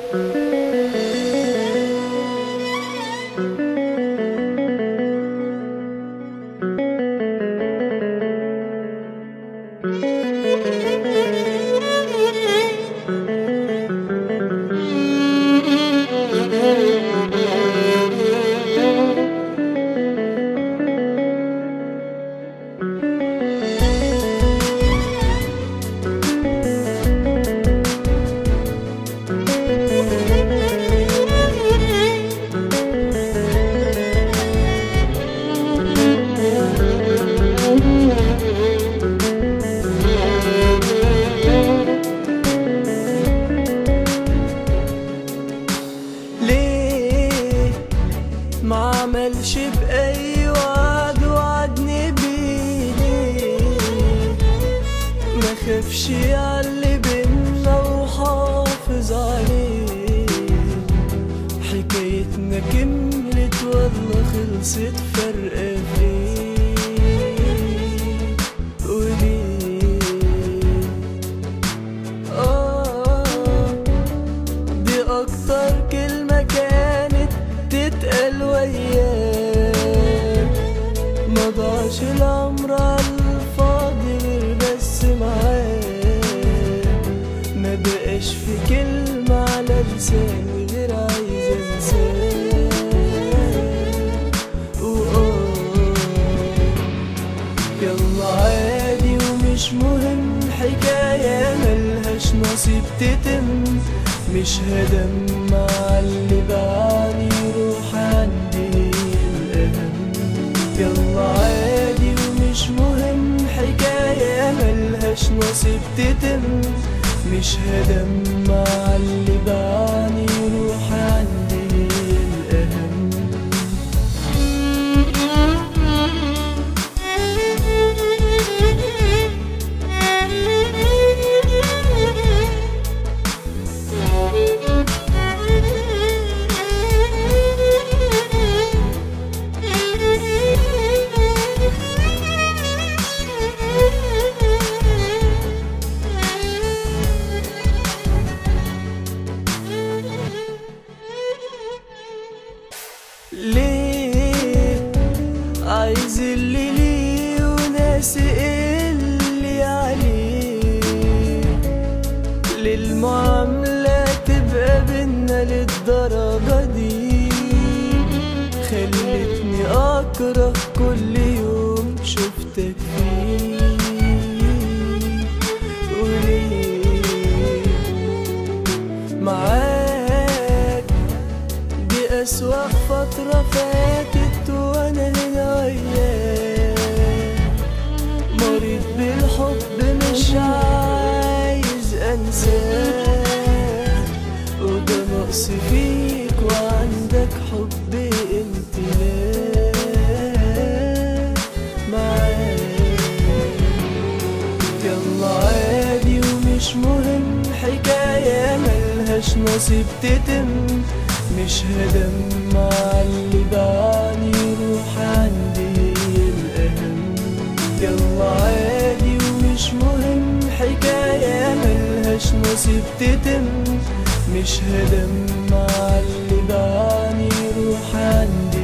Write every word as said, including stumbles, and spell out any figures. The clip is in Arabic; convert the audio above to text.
معملش بأي وعد وعدني بيه، ما خافش عاللي بينا وحافظ عليه. حكايتنا كملت والله خلصت فرقة فيه وليه. آه دي أكتر كلمة كانت تتقال وياك، ما ضاعش العمر عالفاضي غير بس معاك. ما بقاش في كلمة على لساني غير عايز انساك. وآه يلا عادي ومش مهم، حكاية ملهاش نصيب تتم. مش هدمع اللي بعاني روح عندي الأهم. يلا عادي ومش مهم، حكاية ملهاش نصيب تتم. مش هدمع اللي بعاني روح عندي الأهم. ليه عايز اللي ليه وناسي اللي عليه؟ للمعاملة تبقى بينا للدرجة دي؟ خلتني أكره كل يوم شفتك فيه. وليه معاك دي أسوأ فترة فاتت وأنا هنا وياك. مريض بالحب مش عايز أنساك، وده نقص فيك وعندك حب امتلاك معاك. يلا عادي ومش مهم، حكاية ملهاش نصيب تتم. مش هدمع اللي بعاني روح عندي الأهم. يلا عادي ومش مهم، حكاية ملهاش نصيب تتم. مش هدمع اللي بعاني روح عندي